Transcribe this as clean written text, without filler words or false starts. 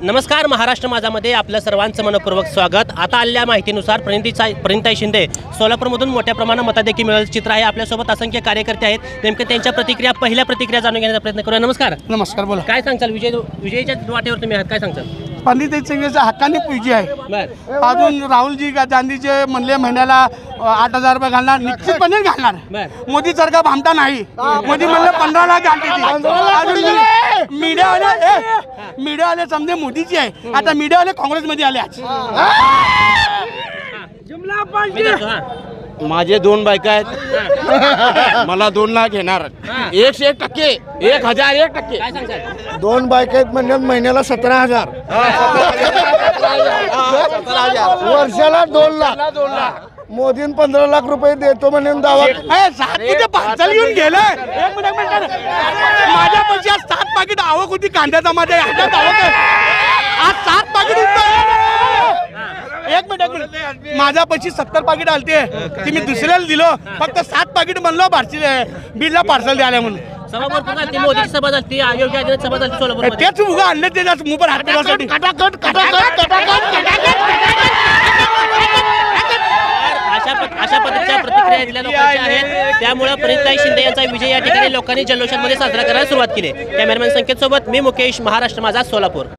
नमस्कार, महाराष्ट्र माझामध्ये आपलं सर्वांचं मनपूर्वक स्वागत। आता आलेल्या माहितीनुसार प्रणिताई शिंदे सोलापूरमधून मोठ्या प्रमाणात मताधिक्य मिळाल्याचं चित्र आहे। आपल्यासोबत असंख्य कार्यकर्ते आहेत। नेमकं त्यांच्या पहिल्या प्रतिक्रिया जाणून घेण्याचा प्रयत्न करूया। नमस्कार। नमस्कार, बोला। काय सांगचाल? विजयच्या वाटेवर तुम्ही आहात, काय सांगचाल? पंडित शिंदेचा हक्काने पूजी आहे। अजून राहुलजी गांधीचे म्हणले महिन्याला 8,000 रुपये घालणार, निश्चितपणे घालणार। मोदी सारखा भामटा नाही। मोदी म्हणलं 15 लाख घालते। मीडियावाले समजे मोदीची आहे, आता मीडियावाले काँग्रेसमध्ये आले आज। माझे 2 बायका आहेत, मला 2 लाख घेणार। 101%, 1001%। काय सांगचाल? 2 बायका आहेत म्हणजे महिन्याला 17,000, वर्षाला 2 लाख। मोदीन 15 लाख रुपये देतो म्हणून दावा। पार्सल घेऊन गेलं। माझ्या पैसे 7 पाकिट आवक होती कांद्याचा, माझ्या आज 7 पाकिट। एक मिनिट, माझ्या पैसे 70 पाकिट आलते, ते मी दुसऱ्याला दिलो। फक्त 7 पाकिट म्हणलो भारतीय बिलला पार्सल द्यायला म्हणून। सभा भरपूर झाली, मोदीची सभा झाली, योगी आदित्यनाथ सभा झाली सोलापूरमध्ये। तेच उगा आणले त्याच्यात मुंबर हात ठेवण्यासाठी। अशा पद्धतीच्या प्रतिक्रिया दिल्या लोकांच्या आहेत। त्यामुळे प्रणिताई शिंदे यांचा विजय या ठिकाणी लोकांनी जल्लोषांमध्ये साजरा करायला सुरुवात केली। कॅमेरामॅन संकेत सोबत मी मुकेश, महाराष्ट्र माझा, सोलापूर।